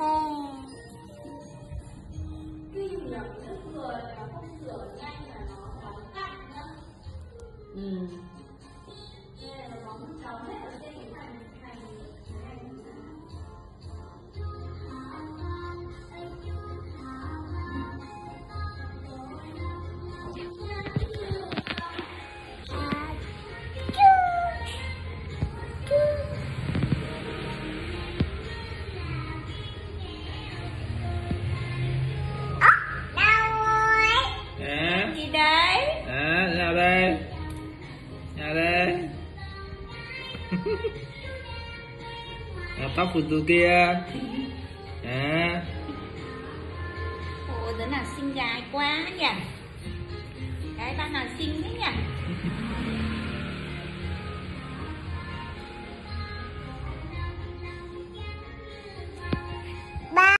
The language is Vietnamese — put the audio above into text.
Tuy nhiều nước người nó không rửa nhanh là nó bóng cạnh nữa. Nên là nó bóng trống hết ở trên cái thành gì đấy? Nào đây. Nào đây. Tóc của tụi kia. Ôi, đứa nào xinh gái quá nhỉ? Cái bạn nào xinh thế nhỉ?